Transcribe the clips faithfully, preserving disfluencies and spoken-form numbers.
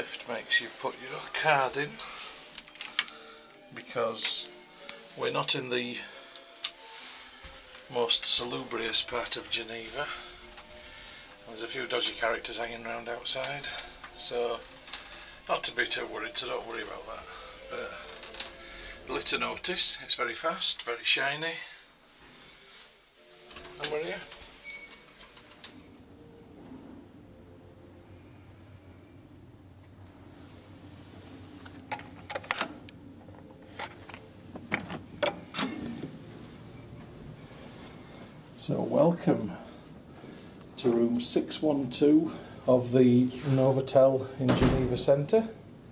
lift makes you put your card in, because we're not in the most salubrious part of Geneva. There's a few dodgy characters hanging around outside, so not to be too worried, so don't worry about that. But the lift to notice, it's very fast, very shiny, and we're here. So welcome to room six one two of the Novotel in Genéve Centre.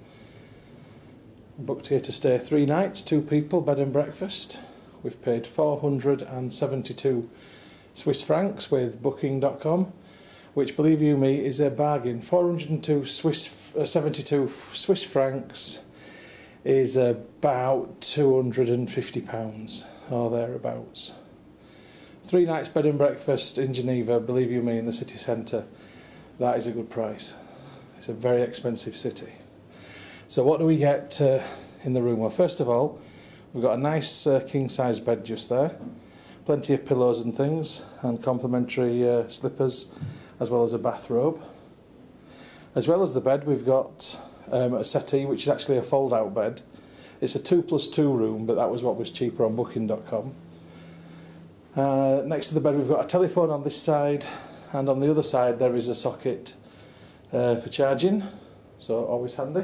Booked here to stay three nights, two people, bed and breakfast. We've paid four hundred seventy-two Swiss francs with booking dot com, which, believe you me, is a bargain. four hundred seventy-two Swiss francs is about two hundred fifty pounds or thereabouts. Three nights bed and breakfast in Geneva, believe you me, in the city centre. That is a good price. It's a very expensive city. So what do we get uh, in the room? Well, first of all, we've got a nice uh, king-size bed just there. Plenty of pillows and things, and complimentary uh, slippers, as well as a bathrobe. As well as the bed, we've got um, a settee, which is actually a fold-out bed. It's a two plus two room, but that was what was cheaper on booking dot com. Uh, next to the bed we've got a telephone on this side, and on the other side there is a socket uh, for charging, so always handy.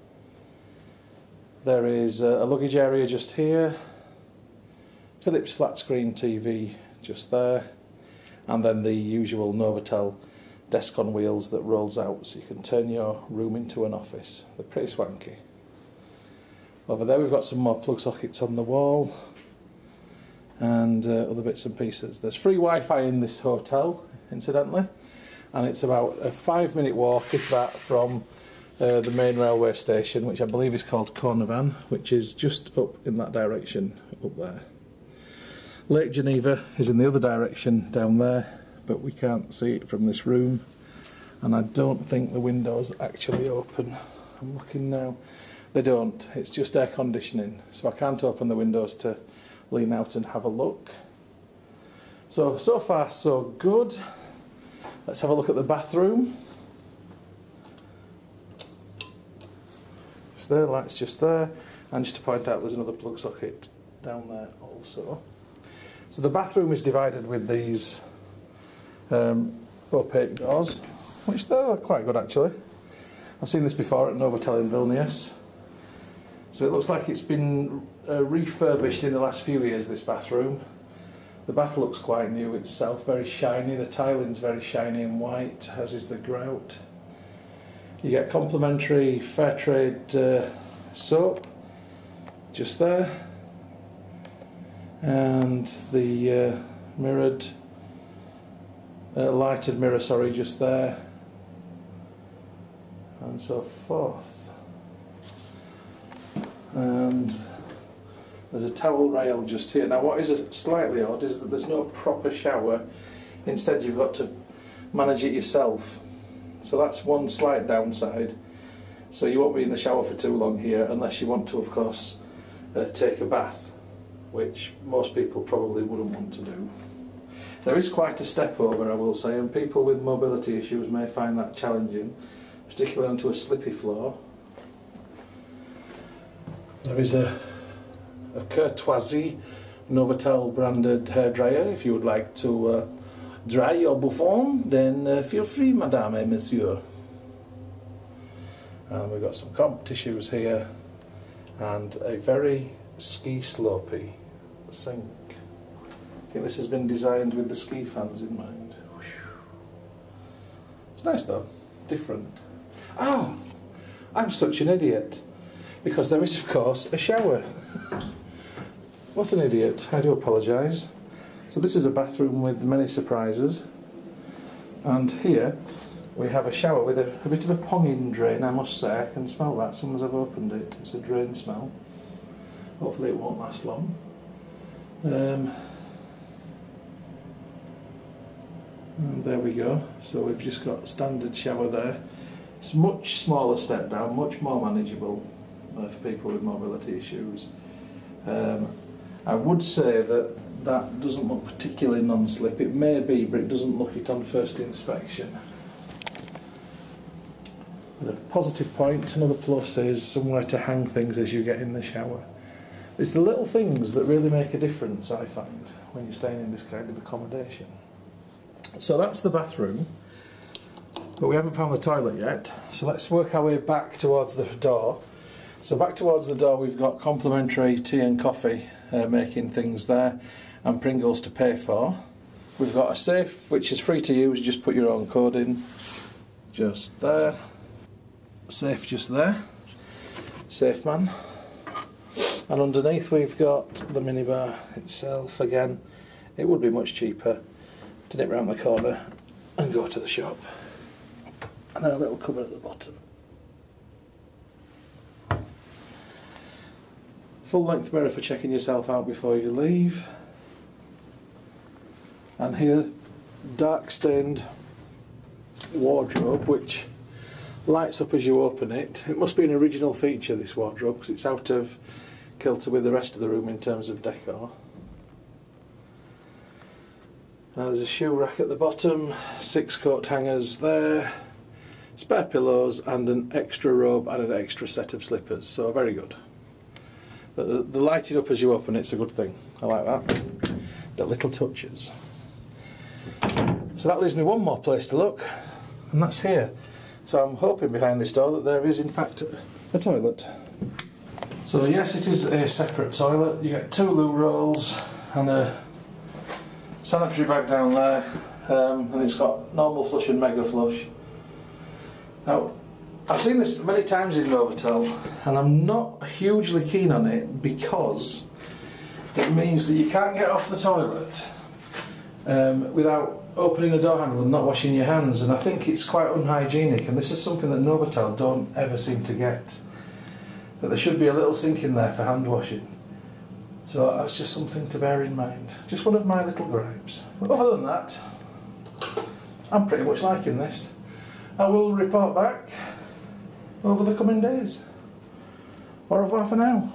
There is a luggage area just here, Philips flat screen T V just there, and then the usual Novotel desk on wheels that rolls out so you can turn your room into an office. They're pretty swanky. Over there we've got some more plug sockets on the wall, and uh, other bits and pieces. There's free Wi-Fi in this hotel, incidentally, and it's about a five minute walk, if that, from uh, the main railway station, which I believe is called Cornavin, which is just up in that direction, up there. Lake Geneva is in the other direction, down there, but we can't see it from this room, and I don't think the windows actually open. I'm looking now. They don't, it's just air conditioning, so I can't open the windows to lean out and have a look. So, so far so good. Let's have a look at the bathroom. Just there, lights just there, and just to point out there's another plug socket down there also. So the bathroom is divided with these um, opaque doors, which they're quite good actually. I've seen this before at Novotel in Vilnius. So it looks like it's been uh, refurbished in the last few years, this bathroom. The bath looks quite new itself, very shiny. The tiling's very shiny and white, as is the grout. You get complimentary fair trade uh, soap just there, and the uh, mirrored, uh, lighted mirror, sorry, just there, and so forth. And there's a towel rail just here. Now what is slightly odd is that there's no proper shower. Instead you've got to manage it yourself. So that's one slight downside. So you won't be in the shower for too long here, unless you want to, of course, uh, take a bath, which most people probably wouldn't want to do. There is quite a step over, I will say, and people with mobility issues may find that challenging, particularly onto a slippy floor. There is a, a Courtoisie Novotel branded hairdryer. If you would like to uh, dry your bouffant, then uh, feel free, madame et monsieur. And we've got some comp tissues here, and a very ski slopey sink. I think this has been designed with the ski fans in mind. It's nice though, different. Oh, I'm such an idiot. Because there is, of course, a shower. What an idiot, I do apologise. So this is a bathroom with many surprises. And here we have a shower with a, a bit of a ponging drain, I must say. I can smell that, someone's have opened it. It's a drain smell. Hopefully it won't last long. Um, and there we go. So we've just got a standard shower there. It's a much smaller step down, much more manageable uh, for people with mobility issues. Um, I would say that that doesn't look particularly non-slip. It may be, but it doesn't look it on first inspection. But a positive point, another plus, is somewhere to hang things as you get in the shower. It's the little things that really make a difference, I find, when you're staying in this kind of accommodation. So that's the bathroom, but we haven't found the toilet yet, so let's work our way back towards the door. So back towards the door we've got complimentary tea and coffee uh, making things there, and Pringles to pay for. We've got a safe which is free to use, you just put your own code in, just there. Safe just there, safe man. And underneath we've got the minibar itself. Again, it would be much cheaper to nip round the corner and go to the shop. And then a little cupboard at the bottom. Full length mirror for checking yourself out before you leave. And here, dark stained wardrobe which lights up as you open it. It must be an original feature, this wardrobe, because it's out of kilter with the rest of the room in terms of decor. Now there's a shoe rack at the bottom, six coat hangers there, spare pillows and an extra robe and an extra set of slippers, so very good. But the, the lighting up as you open it's a good thing, I like that. The little touches. So that leaves me one more place to look, and that's here. So I'm hoping behind this door that there is in fact a toilet. So yes, it is a separate toilet. You get two loo rolls and a sanitary bag down there, um, and it's got normal flush and mega flush. Now, I've seen this many times in Novotel, and I'm not hugely keen on it because it means that you can't get off the toilet um, without opening the door handle and not washing your hands, and I think it's quite unhygienic, and this is something that Novotel don't ever seem to get. That there should be a little sink in there for hand washing. So that's just something to bear in mind. Just one of my little gripes. But other than that, I'm pretty much liking this. I will report back over the coming days. Au revoir for now.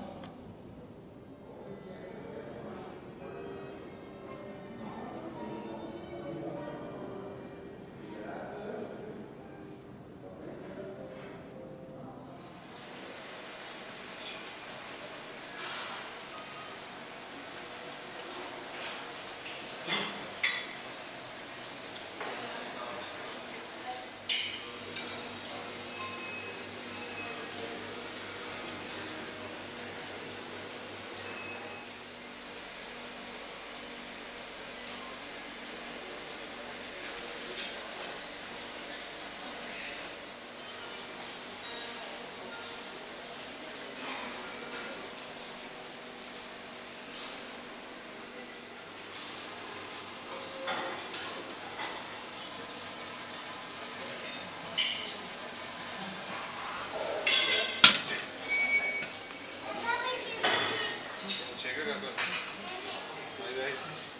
Checa, Gaga. Vai daí.